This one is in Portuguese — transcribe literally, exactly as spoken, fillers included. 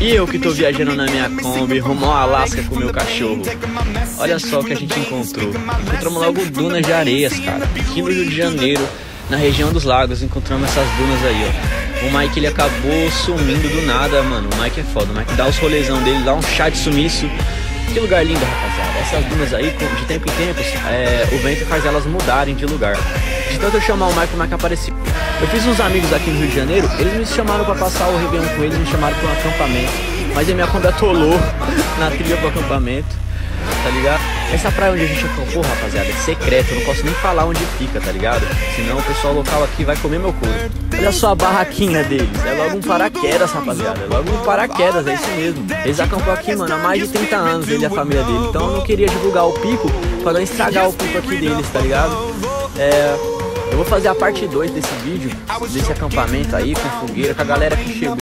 E eu que tô viajando na minha Kombi rumo ao Alasca com o meu cachorro. Olha só o que a gente encontrou. Encontramos logo dunas de areias, cara. Aqui no Rio de Janeiro, na região dos lagos, encontramos essas dunas aí, ó. O Mike, ele acabou sumindo do nada, mano. O Mike é foda. O Mike dá os rolezão dele, dá um chá de sumiço. Que lugar lindo, rapaziada. Essas dunas aí, de tempo em tempo, é, o vento faz elas mudarem de lugar. De tanto eu chamar o Mike, o Mike apareceu. Eu fiz uns amigos aqui no Rio de Janeiro, eles me chamaram pra passar o Réveillon com eles, me chamaram pra um acampamento. Mas a minha Kombi atolou na trilha pro acampamento, tá ligado? Essa praia onde a gente acampou, rapaziada, é secreta, eu não posso nem falar onde fica, tá ligado? Senão o pessoal local aqui vai comer meu couro. Olha só a barraquinha deles, é logo um paraquedas, rapaziada, é logo um paraquedas, é isso mesmo. Eles acampam aqui, mano, há mais de trinta anos, ele e a família dele, então eu não queria divulgar o pico pra não estragar o pico aqui deles, tá ligado? É... Eu vou fazer a parte dois desse vídeo, desse acampamento aí, com fogueira, com a galera que chegou.